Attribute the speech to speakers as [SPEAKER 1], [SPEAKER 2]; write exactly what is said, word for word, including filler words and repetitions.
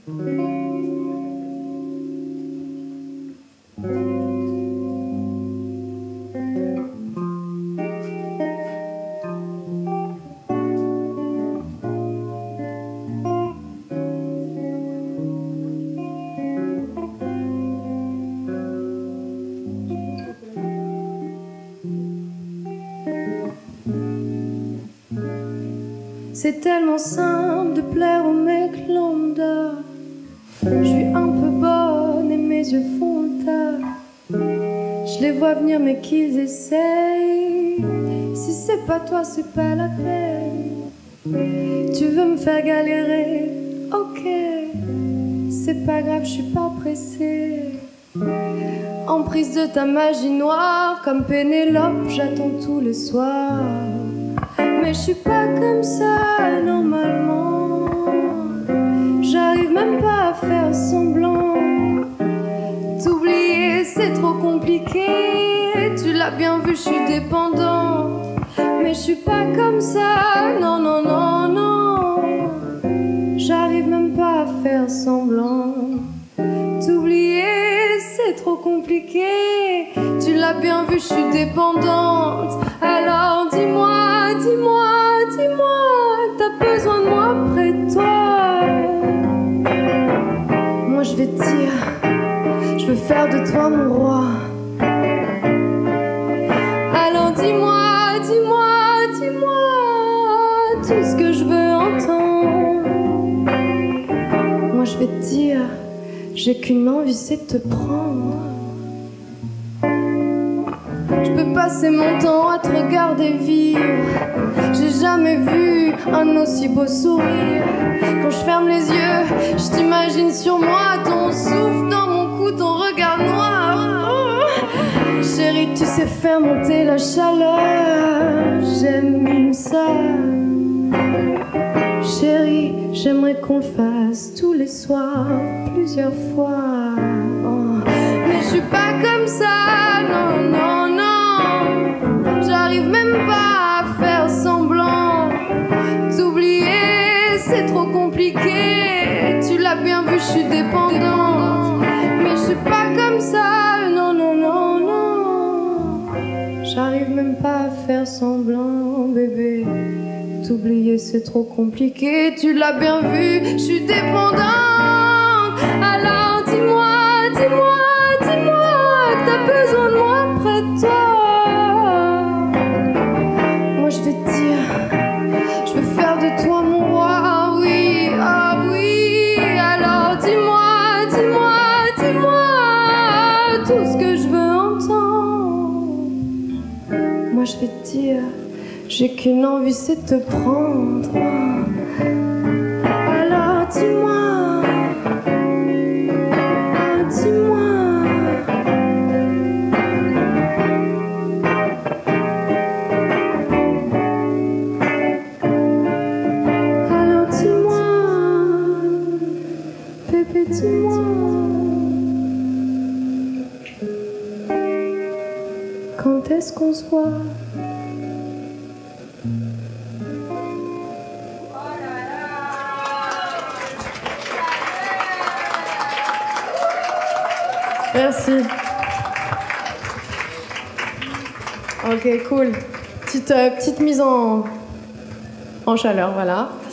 [SPEAKER 1] C'est tellement simple de plaire aux mecs lambda. Je suis un peu bonne et mes yeux font le tas. Je les vois venir mais qu'ils essayent. Si c'est pas toi, c'est pas la peine. Tu veux me faire galérer, ok. C'est pas grave, je suis pas pressée. En prise de ta magie noire, comme Pénélope, j'attends tous les soirs. Mais je suis pas comme ça normalement. J'arrive même pas à faire semblant. T'oublier c'est trop compliqué. Tu l'as bien vu, je suis dépendante. Mais je suis pas comme ça, non, non, non, non. J'arrive même pas à faire semblant. T'oublier c'est trop compliqué. Tu l'as bien vu, je suis dépendante. Alors dis-moi, dis-moi, dis-moi, t'as besoin de moi près de toi. Moi je vais te dire, je veux faire de toi mon roi. Alors dis-moi, dis-moi, dis-moi tout ce que je veux entendre. Moi je vais te dire, j'ai qu'une envie, c'est de te prendre. Je peux passer mon temps à te regarder vivre. J'ai jamais vu un aussi beau sourire. Quand je ferme les yeux, je t'imagine sur moi, ton souffle dans mon cou, ton regard noir. Oh, chérie, tu sais faire monter la chaleur. J'aime ça. Chérie, j'aimerais qu'on le fasse tous les soirs, plusieurs fois. Oh. Mais je suis pas comme ça, non, non, non. J'arrive même pas à faire semblant. T'oublier, c'est trop compliqué. Tu l'as bien vu, je suis dépendante. Mais je suis pas comme ça, non, non, non, non. J'arrive même pas à faire semblant, bébé. T'oublier, c'est trop compliqué. Tu l'as bien vu, je suis dépendante. Alors dis-moi, dis-moi, dis-moi que t'as besoin de moi près de toi. Moi je vais te dire, je veux faire de toi mon roi. Ah oui, ah oui. Alors dis-moi, dis-moi, dis-moi tout ce que je veux entendre. Moi je vais te dire, j'ai qu'une envie, c'est de te prendre. Alors dis-moi, dis-moi. Alors dis-moi, bébé, dis-moi. Quand est-ce qu'on se voit? Merci. Ok, cool. Petite, euh, petite mise en, en chaleur, voilà.